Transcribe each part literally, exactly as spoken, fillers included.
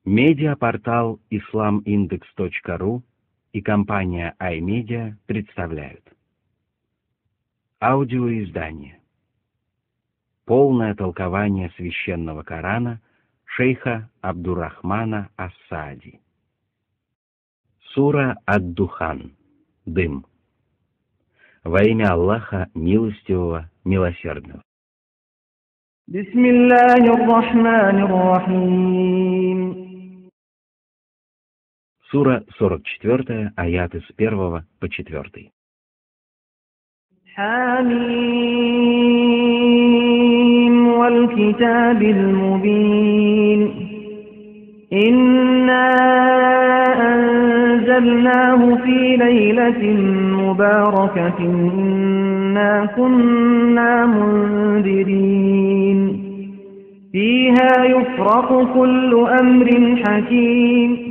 Медиапортал ислам индекс точка ру и компания iMedia представляют аудиоиздание «Полное толкование священного Корана» шейха Абдуррахмана ас-Саади. Сура ад-Духан. Дым. Во имя Аллаха Милостивого, Милосердного. Бисмиллахир-рахманир-рахим. Сура сорок четыре, аяты с первого по четвертый. Хамим валь китабил мубин. Инна анзальнаху фи лейлатин мубаракатин. Инна кунна мундирин. Фиха юфраку куллу амрин хаким.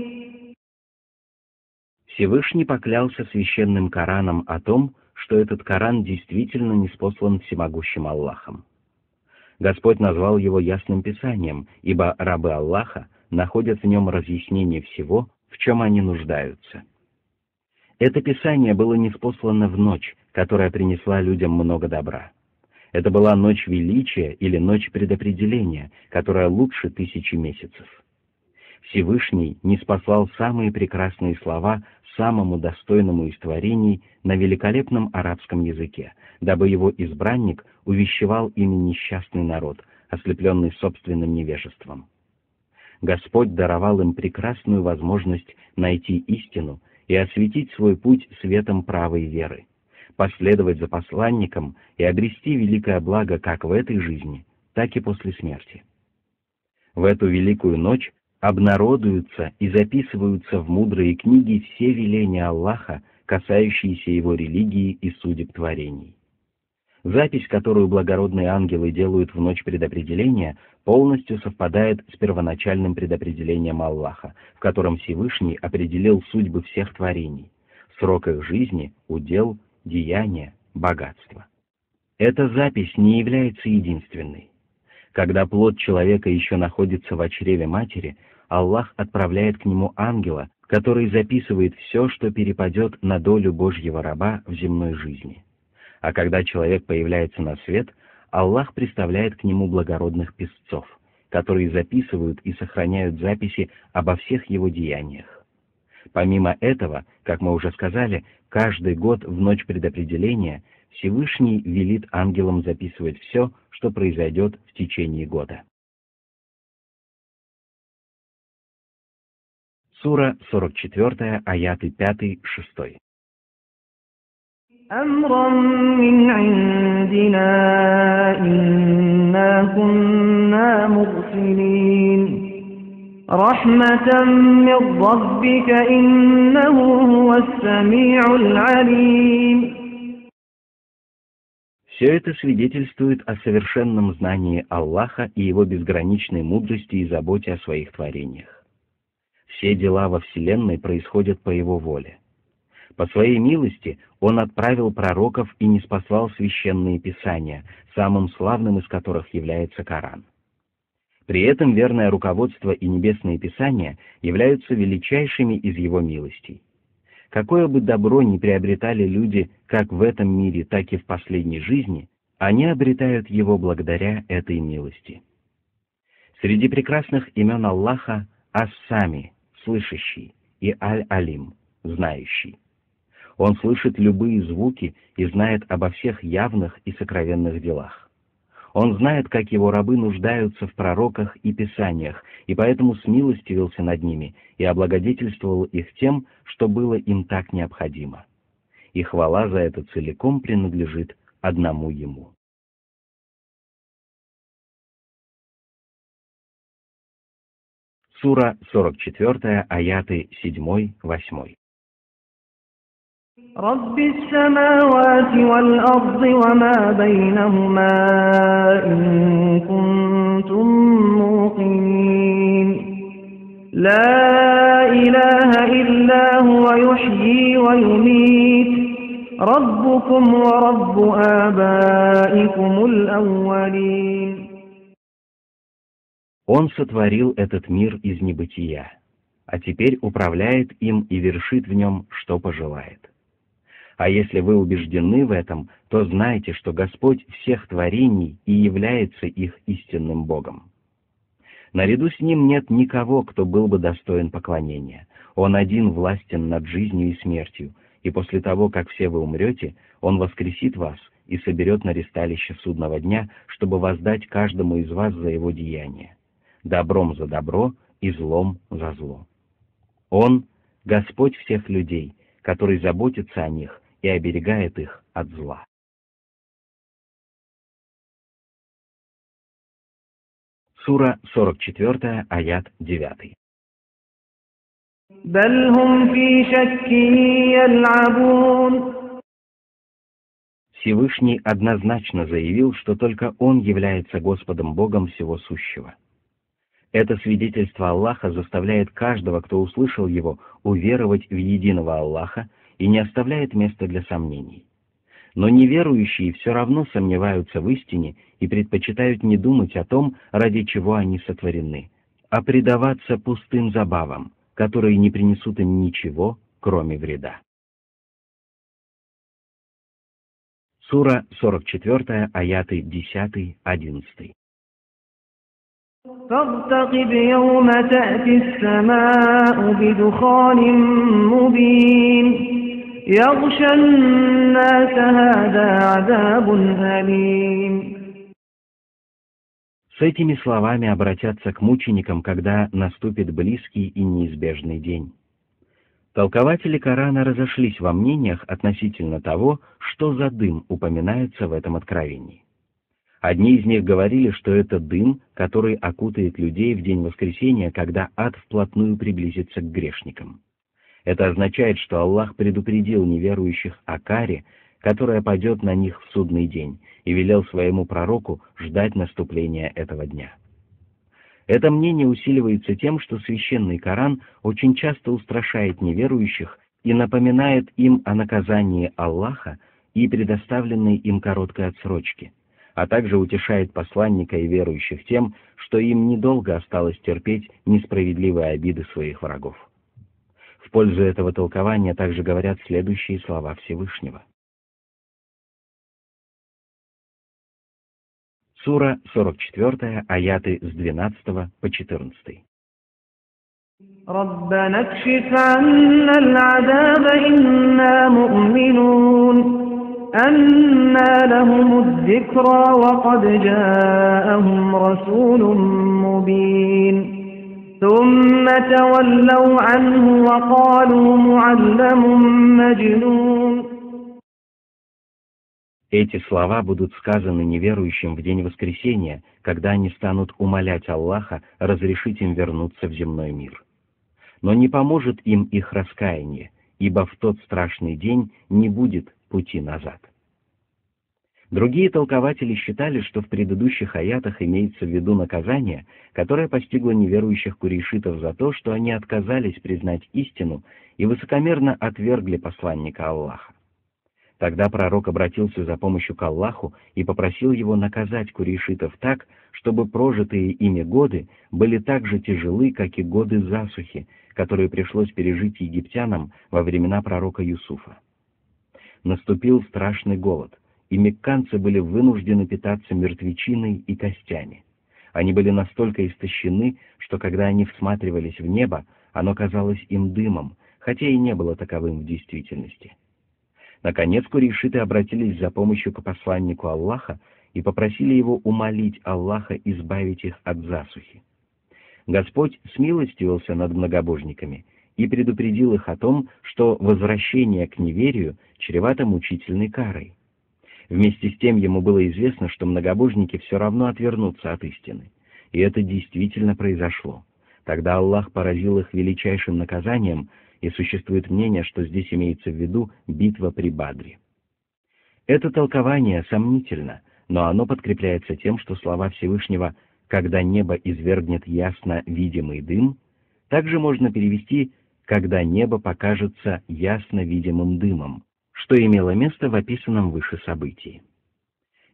Всевышний поклялся священным Кораном о том, что этот Коран действительно ниспослан всемогущим Аллахом. Господь назвал его ясным писанием, ибо рабы Аллаха находят в нем разъяснение всего, в чем они нуждаются. Это писание было ниспослано в ночь, которая принесла людям много добра. Это была ночь величия или ночь предопределения, которая лучше тысячи месяцев. Всевышний ниспослал самые прекрасные слова самому достойному из творений на великолепном арабском языке, дабы его избранник увещевал ими несчастный народ, ослепленный собственным невежеством. Господь даровал им прекрасную возможность найти истину и осветить свой путь светом правой веры, последовать за посланником и обрести великое благо как в этой жизни, так и после смерти. В эту великую ночь обнародуются и записываются в мудрые книги все веления Аллаха, касающиеся его религии и судеб творений. Запись, которую благородные ангелы делают в ночь предопределения, полностью совпадает с первоначальным предопределением Аллаха, в котором Всевышний определил судьбы всех творений, срок их жизни, удел, деяния, богатства. Эта запись не является единственной. Когда плод человека еще находится в чреве матери, Аллах отправляет к нему ангела, который записывает все, что перепадет на долю Божьего раба в земной жизни. А когда человек появляется на свет, Аллах представляет к нему благородных писцов, которые записывают и сохраняют записи обо всех его деяниях. Помимо этого, как мы уже сказали, каждый год в ночь предопределения Всевышний велит ангелам записывать все, что произойдет в течение года. Сура сорок четыре, аяты пять-шесть. أمرا من عندنا إنا كنا مرسلين رحمة من ربك إنه هو السميع العليم. Все это свидетельствует о совершенном знании Аллаха и его безграничной мудрости и заботе о своих творениях. Все дела во Вселенной происходят по его воле. По своей милости Он отправил пророков и ниспослал священные писания, самым славным из которых является Коран. При этом верное руководство и небесные писания являются величайшими из его милостей. Какое бы добро ни приобретали люди как в этом мире, так и в последней жизни, они обретают его благодаря этой милости. Среди прекрасных имен Аллаха Ас-Сами, слышащий, и Аль-Алим, знающий. Он слышит любые звуки и знает обо всех явных и сокровенных делах. Он знает, как его рабы нуждаются в пророках и писаниях, и поэтому смилостивился над ними и облагодетельствовал их тем, что было им так необходимо. И хвала за это целиком принадлежит одному ему. Сура сорок четыре, аяты семь-восемь. رب السماوات والأرض وما بينهما إن كنتم موقنين لا إله إلا هو يحيي ويميت ربكم ورب آبائكم الأولين. Он сотворил этот мир из небытия, а теперь управляет им и вершит в нем, что пожелает. А если вы убеждены в этом, то знайте, что Господь всех творений и является их истинным Богом. Наряду с Ним нет никого, кто был бы достоин поклонения. Он один властен над жизнью и смертью, и после того, как все вы умрете, Он воскресит вас и соберет на ристалище судного дня, чтобы воздать каждому из вас за его деяние, добром за добро и злом за зло. Он — Господь всех людей, который заботится о них и оберегает их от зла. Сура сорок четыре, аят девять. بل هم في شك يلعبون. Всевышний однозначно заявил, что только Он является Господом Богом всего сущего. Это свидетельство Аллаха заставляет каждого, кто услышал его, уверовать в единого Аллаха и не оставляет места для сомнений. Но неверующие все равно сомневаются в истине и предпочитают не думать о том, ради чего они сотворены, а предаваться пустым забавам, которые не принесут им ничего, кроме вреда. Сура сорок четыре, аяты десять-одиннадцать. فارتقب يوم تأتي السماء بدخان مبين يغشى الناس هذا عذاب أليم. С этими словами обратятся к мученикам, когда наступит близкий и неизбежный день. Толкователи Корана разошлись во мнениях относительно того, что за дым упоминается в этом откровении. Одни из них говорили, что это дым, который окутает людей в день воскресения, когда ад вплотную приблизится к грешникам. Это означает, что Аллах предупредил неверующих о каре, которая падет на них в судный день, и велел своему пророку ждать наступления этого дня. Это мнение усиливается тем, что священный Коран очень часто устрашает неверующих и напоминает им о наказании Аллаха и предоставленной им короткой отсрочке, а также утешает посланника и верующих тем, что им недолго осталось терпеть несправедливые обиды своих врагов. В пользу этого толкования также говорят следующие слова Всевышнего. Сура сорок четыре, аяты с двенадцатого по четырнадцатый. ربنا اكشف عنا العذاب إنا مؤمنون أنى لهم الذكرى وقد جاءهم رسول مبين ثم تولوا عنه وقالوا معلم مجنون. Эти слова будут сказаны неверующим в день воскресения, когда они станут умолять Аллаха разрешить им вернуться в земной мир. Но не поможет им их раскаяние, ибо в тот страшный день не будет пути назад. Другие толкователи считали, что в предыдущих аятах имеется в виду наказание, которое постигло неверующих курейшитов за то, что они отказались признать истину и высокомерно отвергли посланника Аллаха. Тогда пророк обратился за помощью к Аллаху и попросил его наказать курейшитов так, чтобы прожитые ими годы были так же тяжелы, как и годы засухи, которые пришлось пережить египтянам во времена пророка Юсуфа. Наступил страшный голод, и мекканцы были вынуждены питаться мертвечиной и костями. Они были настолько истощены, что когда они всматривались в небо, оно казалось им дымом, хотя и не было таковым в действительности. Наконец курейшиты обратились за помощью к посланнику Аллаха и попросили его умолить Аллаха избавить их от засухи. Господь смилостивился над многобожниками и предупредил их о том, что возвращение к неверию чревато мучительной карой. Вместе с тем ему было известно, что многобожники все равно отвернутся от истины. И это действительно произошло. Тогда Аллах поразил их величайшим наказанием, и существует мнение, что здесь имеется в виду битва при Бадре. Это толкование сомнительно, но оно подкрепляется тем, что слова Всевышнего «когда небо извергнет ясно видимый дым» также можно перевести «когда небо покажется ясно видимым дымом», что имело место в описанном выше событии.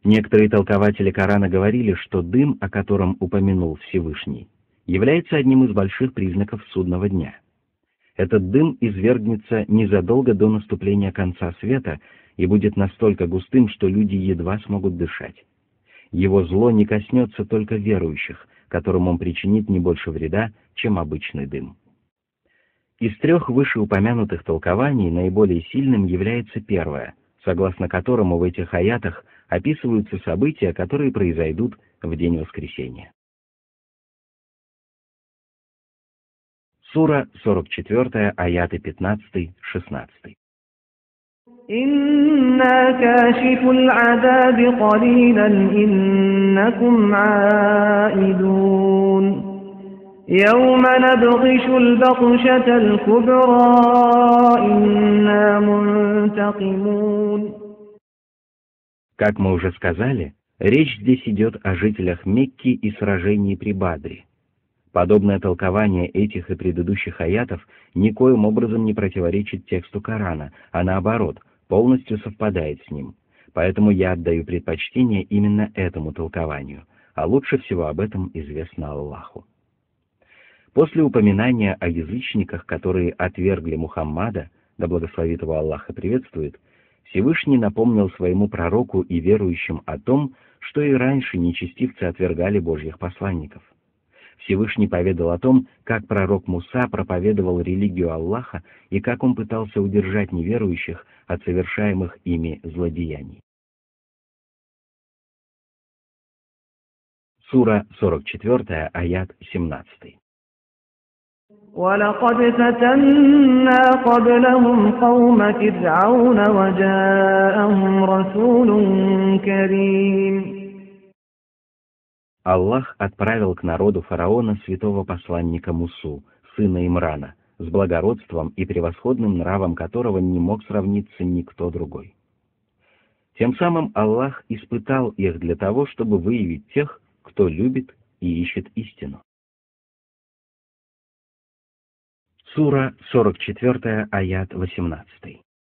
Некоторые толкователи Корана говорили, что дым, о котором упомянул Всевышний, является одним из больших признаков судного дня. Этот дым извергнется незадолго до наступления конца света и будет настолько густым, что люди едва смогут дышать. Его зло не коснется только верующих, которым он причинит не больше вреда, чем обычный дым. Из трех вышеупомянутых толкований наиболее сильным является первое, согласно которому в этих аятах описываются события, которые произойдут в день воскресения. Сура сорок четыре, аяты пятнадцать-шестнадцать. إنا كاشف العذاب قليلا إنكم عائدون يوم نبطش البطشة الكبرى إنا منتقمون. Как мы уже сказали, речь здесь идет о жителях Мекки и сражении при Бадре. Подобное толкование этих и предыдущих аятов никоим образом не противоречит тексту Корана, а наоборот, полностью совпадает с ним. Поэтому я отдаю предпочтение именно этому толкованию, а лучше всего об этом известно Аллаху. После упоминания о язычниках, которые отвергли Мухаммада, да благословит его Аллах и приветствует, Всевышний напомнил своему пророку и верующим о том, что и раньше нечестивцы отвергали Божьих посланников. Всевышний поведал о том, как пророк Муса проповедовал религию Аллаха и как он пытался удержать неверующих от совершаемых ими злодеяний. Сура сорок четыре, аят семнадцать. ولقد فتنا قبلهم قوم فرعون وجاءهم رسول كريم. Аллах отправил к народу фараона святого посланника Мусу, сына Имрана, с благородством и превосходным нравом которого не мог сравниться никто другой. Тем самым Аллах испытал их для того, чтобы выявить тех, кто любит и ищет истину. Сура сорок четыре, аят восемнадцать.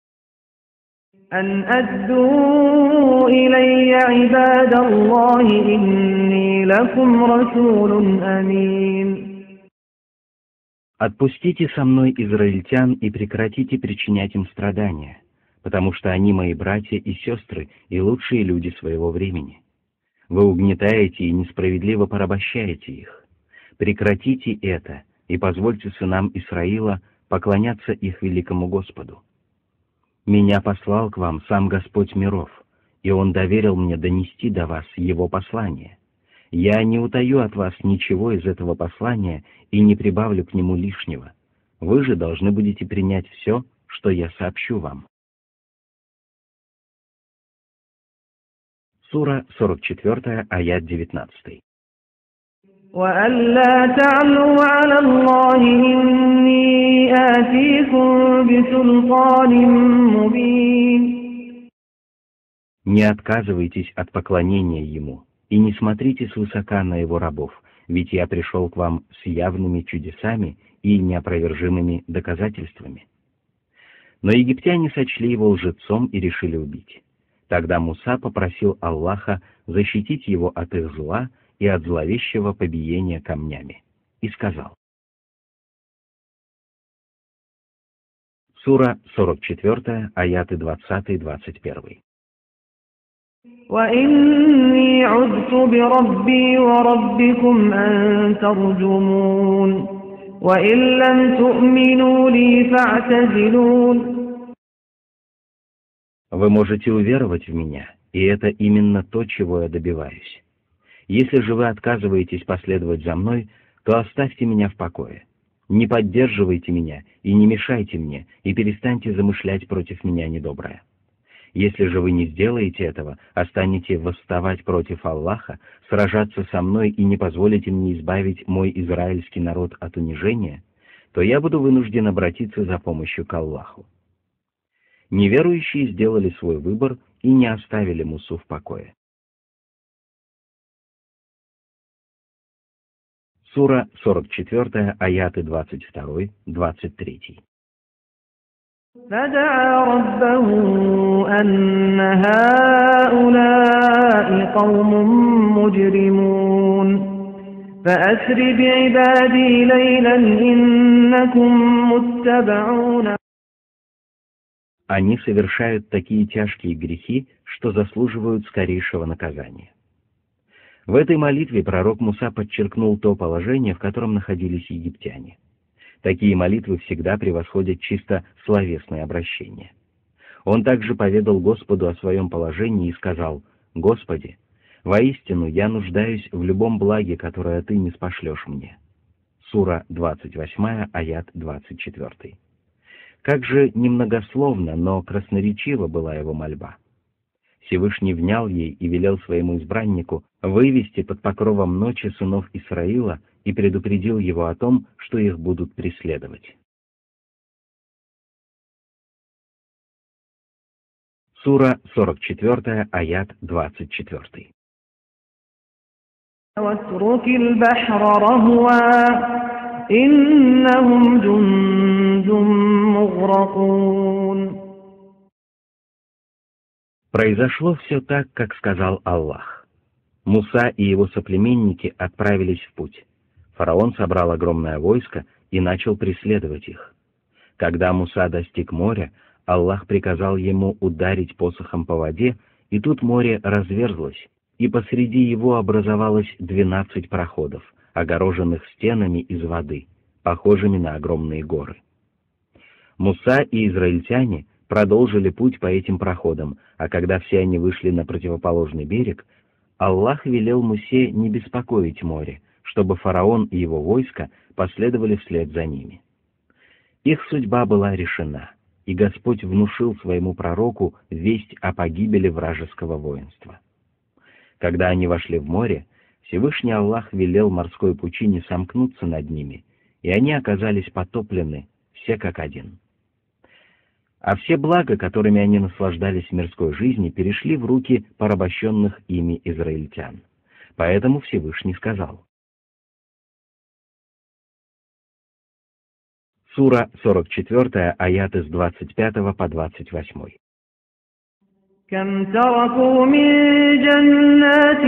أن أدوا إلي عباد الله إني لكم رسول أمين. Отпустите со мной израильтян и прекратите причинять им страдания, потому что они мои братья и сестры и лучшие люди своего времени. Вы угнетаете и несправедливо порабощаете их. Прекратите это и позвольте сынам Исраила поклоняться их великому Господу. Меня послал к вам сам Господь миров, и Он доверил мне донести до вас Его послание. Я не утаю от вас ничего из этого послания и не прибавлю к нему лишнего. Вы же должны будете принять все, что я сообщу вам. Сура сорок четыре, аят девятнадцать. وألا تعلوا على الله إني آتيكم بسلطان مبين. Не отказывайтесь от поклонения Ему и не смотрите свысока на Его рабов, ведь я пришел к вам с явными чудесами и неопровержимыми доказательствами. Но египтяне сочли его лжецом и решили убить. Тогда Муса попросил Аллаха защитить его от их зла и от зловещего побиения камнями, и сказал. Сура сорок четыре, аяты двадцать-двадцать один. وإني عذت بربي وربكم أن ترجمون وإن لم تؤمنوا لي فاعتزلون. Вы можете уверовать в меня, и это именно то, чего я добиваюсь. Если же вы отказываетесь последовать за мной, то оставьте меня в покое. Не поддерживайте меня и не мешайте мне, и перестаньте замышлять против меня недоброе. Если же вы не сделаете этого, а станете восставать против Аллаха, сражаться со мной и не позволите мне избавить мой израильский народ от унижения, то я буду вынужден обратиться за помощью к Аллаху. Неверующие сделали свой выбор и не оставили Мусу в покое. Сура сорок четыре, аяты двадцать два-двадцать три. فدعا ربه أن هؤلاء قوم مجرمون فأسر بعبادي ليلا إنكم متبعون. Они совершают такие тяжкие грехи, что заслуживают скорейшего наказания. В этой молитве пророк Муса подчеркнул то положение, в котором находились египтяне. Такие молитвы всегда превосходят чисто словесные обращения. Он также поведал Господу о своем положении и сказал: «Господи, воистину я нуждаюсь в любом благе, которое Ты ниспошлешь мне». Сура двадцать восемь, аят двадцать четыре. Как же немногословно, но красноречива была его мольба. Всевышний внял ей и велел своему избраннику вывести под покровом ночи сынов Исраила и предупредил его о том, что их будут преследовать. Сура сорок четыре, аят двадцать четыре. واترك البحر رهوا إنهم جند مغرقون. Произошло все так, как сказал Аллах. Муса и его соплеменники отправились в путь. Фараон собрал огромное войско и начал преследовать их. Когда Муса достиг моря, Аллах приказал ему ударить посохом по воде, и тут море разверзлось, и посреди его образовалось двенадцать проходов, огороженных стенами из воды, похожими на огромные горы. Муса и израильтяне продолжили путь по этим проходам, а когда все они вышли на противоположный берег, Аллах велел Мусе не беспокоить море, чтобы фараон и его войско последовали вслед за ними. Их судьба была решена, и Господь внушил своему пророку весть о погибели вражеского воинства. Когда они вошли в море, Всевышний Аллах велел морской пучине сомкнуться над ними, и они оказались потоплены, все как один. А все блага, которыми они наслаждались в мирской жизни, перешли в руки порабощенных ими израильтян. Поэтому Всевышний сказал. Сура сорок четыре, аяты с двадцать пятого по двадцать восемь. كم تركوا من جنات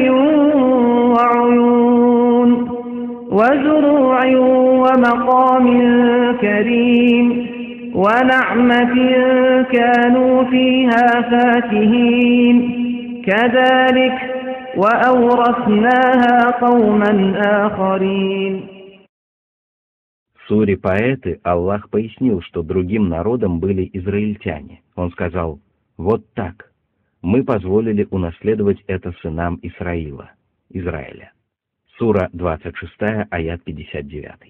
وعيون وزروع ومقام كريم ونعمة كانوا فيها فاكهين كذلك وأورثناها قوما آخرين. В суре «Поэты» Аллах пояснил, что другим народом были израильтяне. Он сказал: «Вот так. Мы позволили унаследовать это сынам Исраила, Израиля». Сура двадцать шесть, аят пятьдесят девять.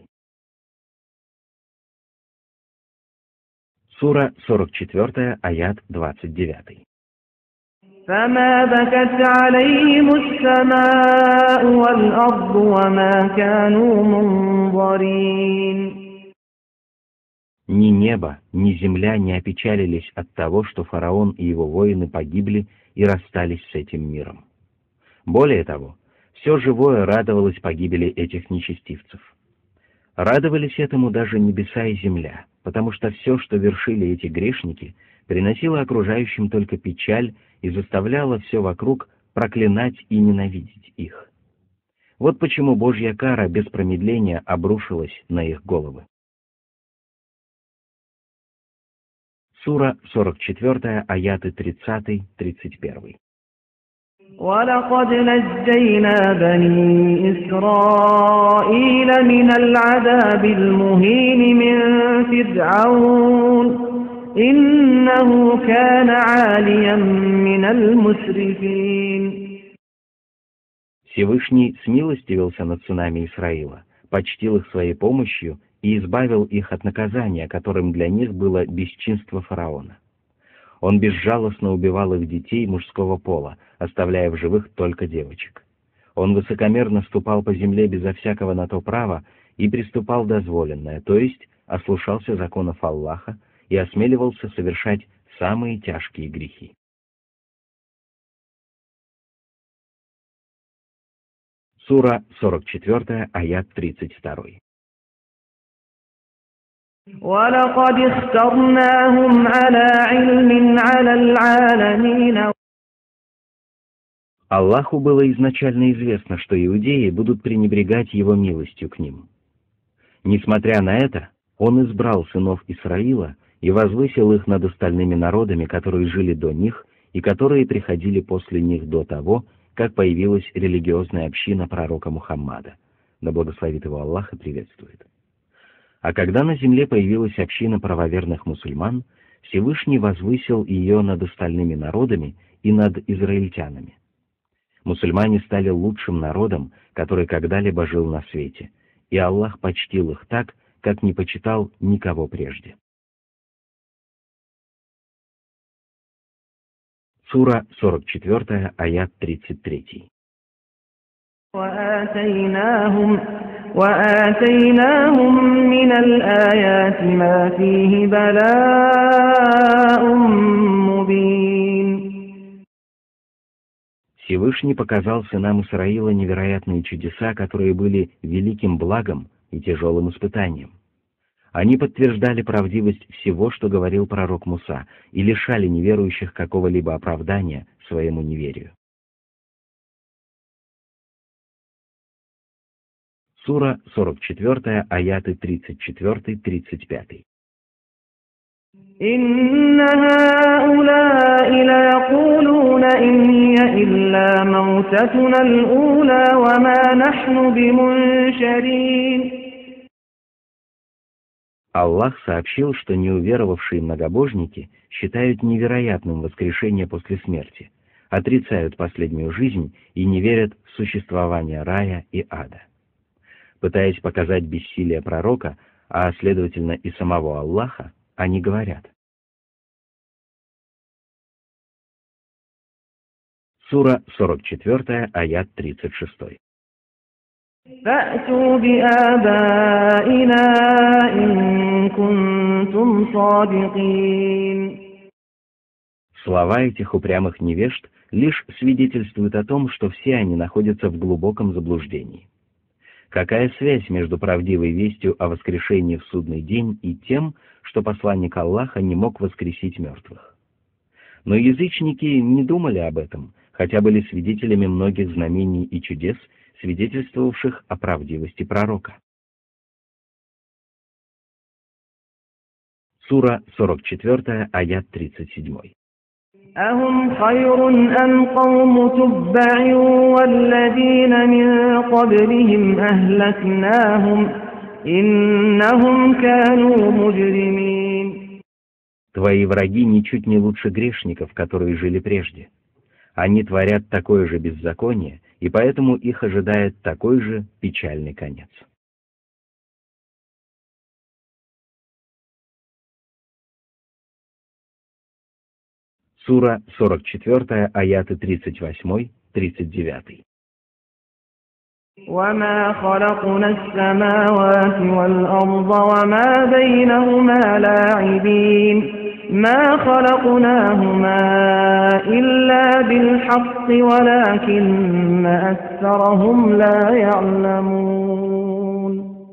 Сура сорок четыре, аят двадцать девять. فما بكت عليهم السماء والأرض وما كانوا منظرين. Ни небо, ни земля не опечалились от того, что фараон и его воины погибли и расстались с этим миром. Более того, все живое радовалось погибели этих нечестивцев. Радовались этому даже небеса и земля, потому что все, что вершили эти грешники, приносило окружающим только печаль и заставляло все вокруг проклинать и ненавидеть их. Вот почему Божья кара без промедления обрушилась на их головы. Сура сорок четыре, аяты тридцать тридцать один. ولقد نجينا بني إسرائيل من العذاب المهين من فرعون إنه كان عاليا من المسرفين. Всевышний смилостивился над сынами Исраила, почтил их своей помощью и избавил их от наказания, которым для них было бесчинство фараона. Он безжалостно убивал их детей мужского пола, оставляя в живых только девочек. Он высокомерно ступал по земле безо всякого на то права и приступал дозволенное, то есть ослушался законов Аллаха и осмеливался совершать самые тяжкие грехи. Сура сорок четыре, аят тридцать два. ولقد اخترناهم على علم على العالمين. Аллаху было изначально известно, что иудеи будут пренебрегать его милостью к ним. Несмотря на это, он избрал сынов Исраила и возвысил их над остальными народами, которые жили до них и которые приходили после них до того, как появилась религиозная община пророка Мухаммада, да благословит его Аллах и приветствует. А когда на земле появилась община правоверных мусульман, Всевышний возвысил ее над остальными народами и над израильтянами. Мусульмане стали лучшим народом, который когда-либо жил на свете, и Аллах почтил их так, как не почитал никого прежде. Сура сорок четыре, аят тридцать три. وآتيناهم وآتيناهم من الآيات ما فيه بلاء مبين. Всевышний показал сынам Исраила невероятные чудеса, которые были великим благом и тяжелым испытанием. Они подтверждали правдивость всего, что говорил пророк Муса, и лишали неверующих какого-либо оправдания своему неверию. Сура сорок четыре, аяты тридцать четыре тридцать пять. إن هؤلاء ليقولون إن هي إلا موتتنا الأولى وما نحن بمنشرين. Аллах сообщил, что неуверовавшие многобожники считают невероятным воскрешение после смерти, отрицают последнюю жизнь и не верят в существование рая и ада. Пытаясь показать бессилие пророка, а следовательно и самого Аллаха, они говорят. Сура сорок четыре, аят тридцать шесть. فأتوا بآبائنا إن كنتم صادقين. Слова этих упрямых невежд лишь свидетельствуют о том, что все они находятся в глубоком заблуждении. Какая связь между правдивой вестью о воскрешении в судный день и тем, что посланник Аллаха не мог воскресить мертвых? Но язычники не думали об этом, хотя были свидетелями многих знамений и чудес, свидетельствовавших о правдивости пророка. Сура сорок четыре, аят тридцать семь. أهم خير أم قوم تبع والذين من قبلهم أهلكناهم إنهم كانوا مجرمين. Твои враги ничуть не лучше грешников, которые жили прежде. Они творят такое же беззаконие, и поэтому их ожидает такой же печальный конец. Сура сорок четыре, аяты тридцать восемь тридцать девять. وما خلقنا السماوات والأرض وما بينهما لاعبين ما خلقناهما إلا بالحق ولكن أكثرهم لا يعلمون.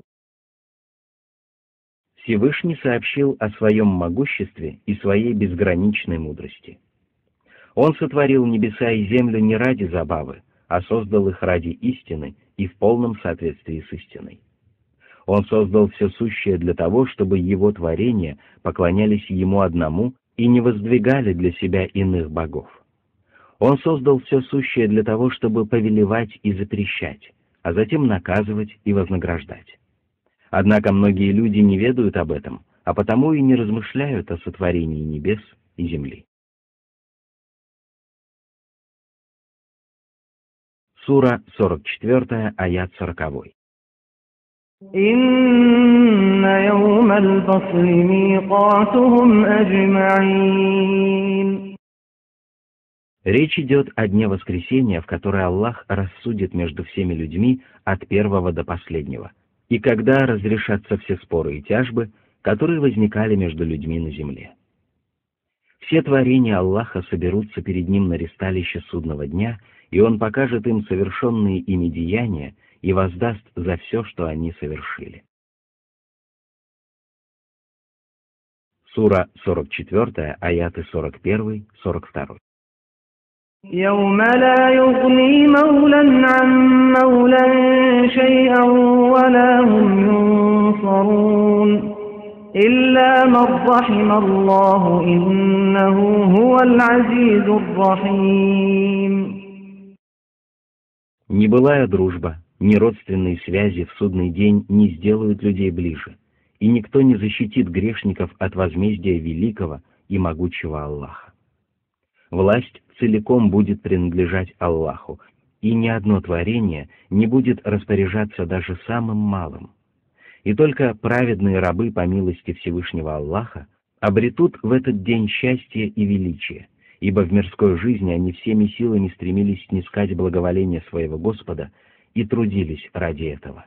Всевышний сообщил о своем могуществе и своей безграничной мудрости. Он сотворил небеса и землю не ради забавы, а создал их ради истины и в полном соответствии с истиной. Он создал все сущее для того, чтобы его творения поклонялись ему одному и не воздвигали для себя иных богов. Он создал все сущее для того, чтобы повелевать и запрещать, а затем наказывать и вознаграждать. Однако многие люди не ведают об этом, а потому и не размышляют о сотворении небес и земли. Сура сорок четыре, аят сорок. Инна яумал фасли миқатухум аджмаин. Речь идет о дне воскресения, в который Аллах рассудит между всеми людьми от первого до последнего, и когда разрешатся все споры и тяжбы, которые возникали между людьми на земле. Все творения Аллаха соберутся перед Ним на ристалище судного дня, и Он покажет им совершенные ими деяния и воздаст за все, что они совершили. Сура сорок четыре, аяты сорок один сорок два. يوم لا يغني مولى عن مولى شيئا ولا هم ينصرون إلا من رحم الله إنه هو العزيز الرحيم. Ни былая дружба, ни родственные связи в судный день не сделают людей ближе, и никто не защитит грешников от возмездия великого и могучего Аллаха. Власть целиком будет принадлежать Аллаху, и ни одно творение не будет распоряжаться даже самым малым. И только праведные рабы по милости Всевышнего Аллаха обретут в этот день счастье и величие, ибо в мирской жизни они всеми силами стремились снискать благоволение своего Господа и трудились ради этого.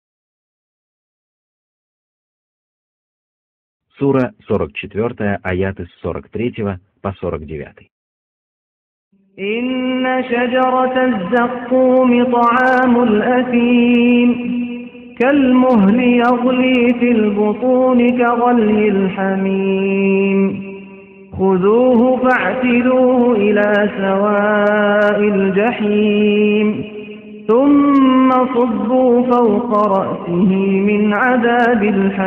Сура сорок четыре, аяты с сорок третьего по сорок девятый. إن شجرة الزقوم طعام الأثيم كالمهل يغلي في البطون كغلي الحميم خذوه فاعتلوه إلى سواء الجحيم ثم صبوا فوق رأسه من عذاب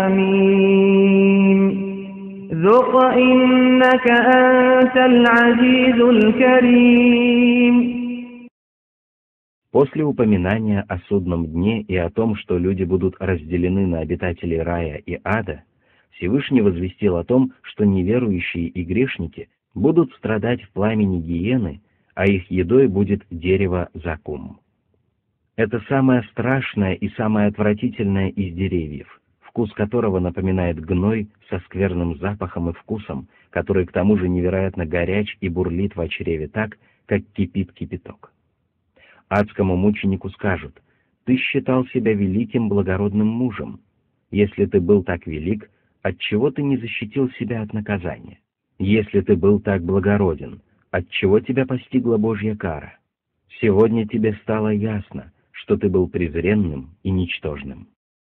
الحميم ذق إنك أنت العزيز الكريم. После упоминания о судном дне и о том, что люди будут разделены на обитателей рая и ада, Всевышний возвестил о том, что неверующие и грешники будут страдать в пламени гиены, а их едой будет дерево закум. Это самое страшное и самое отвратительное из деревьев, вкус которого напоминает гной со скверным запахом и вкусом, который к тому же невероятно горяч и бурлит в чреве так, как кипит кипяток. Адскому мученику скажут: «Ты считал себя великим благородным мужем. Если ты был так велик, отчего ты не защитил себя от наказания? Если ты был так благороден, отчего тебя постигла Божья кара? Сегодня тебе стало ясно, что ты был презренным и ничтожным».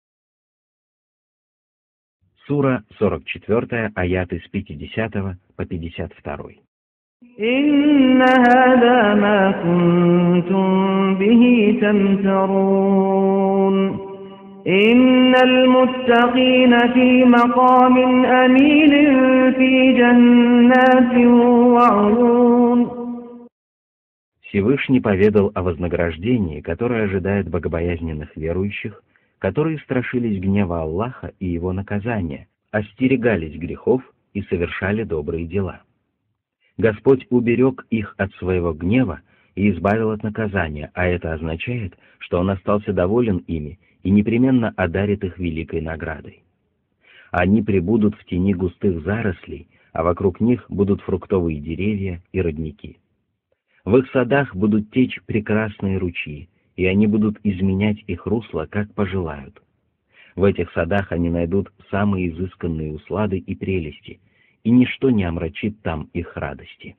Сура сорок четыре, аяты с пятидесятого по пятьдесят два. إن هذا ما كنتم به تمترون إن المتقين في مقام أمين في جنات وعيون. Всевышний поведал о вознаграждении, которое ожидает богобоязненных верующих, которые страшились гнева Аллаха и его наказания, остерегались грехов и совершали добрые дела. Господь уберег их от своего гнева и избавил от наказания, а это означает, что Он остался доволен ими и непременно одарит их великой наградой. Они пребудут в тени густых зарослей, а вокруг них будут фруктовые деревья и родники. В их садах будут течь прекрасные ручьи, и они будут изменять их русло, как пожелают. В этих садах они найдут самые изысканные услады и прелести, и ничто не омрачит там их радости.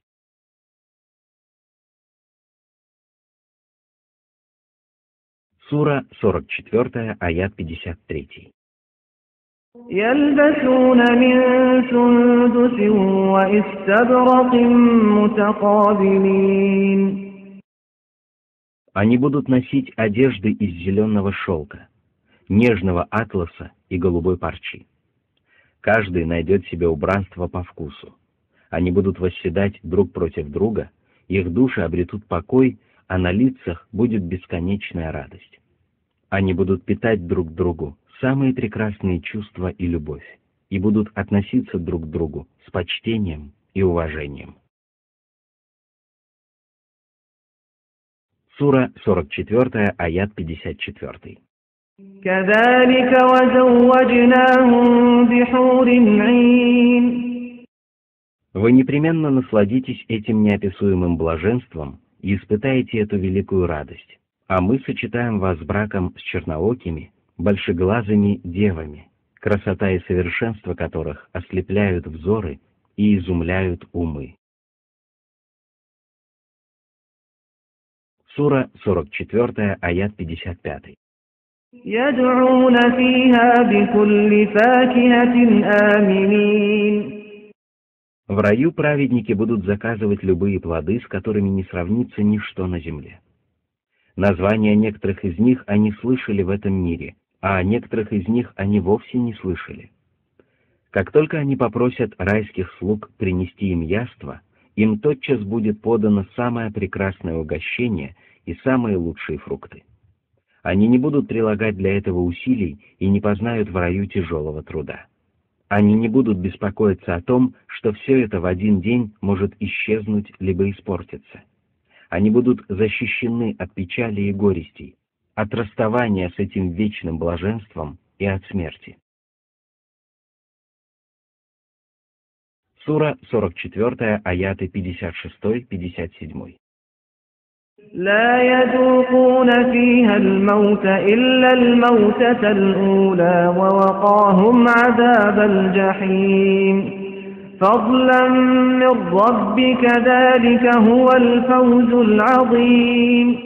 Сура сорок четыре, аят пятьдесят три. يلبسون من سندس وإستبرق متقابلين. Они будут носить одежды из зеленого шелка, нежного атласа и голубой парчи. Каждый найдет себе убранство по вкусу. Они будут восседать друг против друга, их души обретут покой, а на лицах будет бесконечная радость. Они будут питать друг другу самые прекрасные чувства и любовь, и будут относиться друг к другу с почтением и уважением. Сура сорок четыре, аят пятьдесят четыре. كذلك وزوجناهم بحور عين. Вы непременно насладитесь этим неописуемым блаженством и испытаете эту великую радость, а мы сочетаем вас с браком с черноокими, большеглазыми девами, красота и совершенство которых ослепляют взоры и изумляют умы. Сура сорок четыре, аят пятьдесят пять. يدعون فيها بكل فاكهة آمنين. В раю праведники будут заказывать любые плоды, с которыми не сравнится ничто на земле. Названия некоторых из них они слышали в этом мире, а о некоторых из них они вовсе не слышали. Как только они попросят райских слуг принести им яство, им тотчас будет подано самое прекрасное угощение и самые лучшие фрукты. Они не будут прилагать для этого усилий и не познают в раю тяжелого труда. Они не будут беспокоиться о том, что все это в один день может исчезнуть либо испортиться. Они будут защищены от печали и горестей, от расставания с этим вечным блаженством и от смерти. Сура сорок четыре, аяты пятьдесят шесть — пятьдесят семь. لا يذوقون فيها الموت إلا الموتة الأولى ووقاهم عذاب الجحيم فضلا من ربك ذلك هو الفوز العظيم.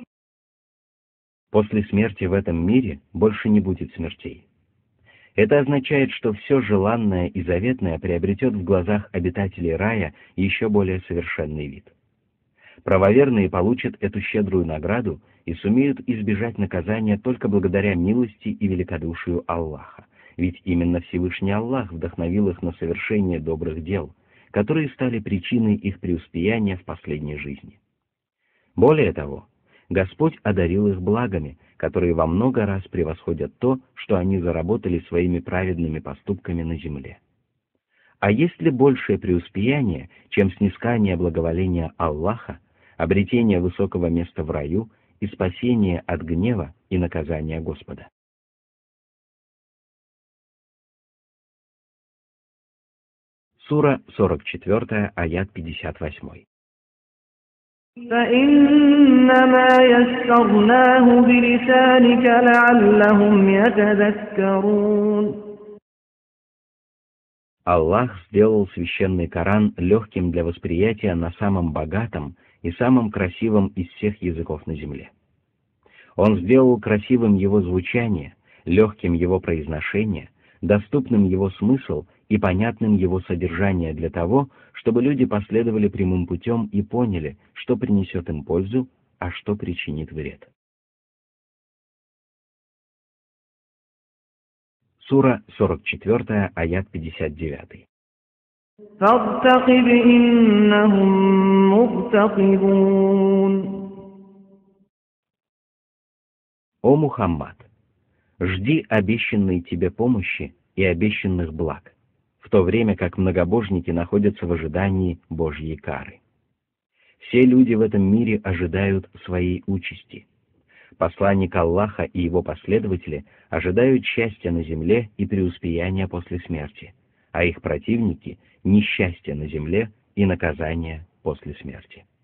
После смерти в этом мире больше не будет смертей. Это означает, что все желанное и заветное приобретет в глазах обитателей рая еще более совершенный вид. Правоверные получат эту щедрую награду и сумеют избежать наказания только благодаря милости и великодушию Аллаха, ведь именно Всевышний Аллах вдохновил их на совершение добрых дел, которые стали причиной их преуспеяния в последней жизни. Более того, Господь одарил их благами, которые во много раз превосходят то, что они заработали своими праведными поступками на земле. А есть ли большее преуспеяние, чем снискание благоволения Аллаха, обретение высокого места в раю и спасение от гнева и наказания Господа? Сура сорок четыре, аят пятьдесят восемь. فإنما يسرناه بلسانك لعلهم يتذكرون. Аллах сделал священный Коран легким для восприятия на самом богатом и самом красивом из всех языков на земле. Он сделал красивым его звучание, легким его произношение, доступным его смысл и понятным его содержание для того, чтобы люди последовали прямым путем и поняли, что принесет им пользу, а что причинит вред. Сура сорок четыре, аят пятьдесят девять. فارتقب إنهم مرتقبون. О Мухаммад, жди обещанной тебе помощи и обещанных благ, в то время как многобожники находятся в ожидании Божьей кары. Все люди в этом мире ожидают своей участи. Посланник Аллаха и его последователи ожидают счастья на земле и преуспеяния после смерти, а их противники — несчастья на земле и наказания после смерти.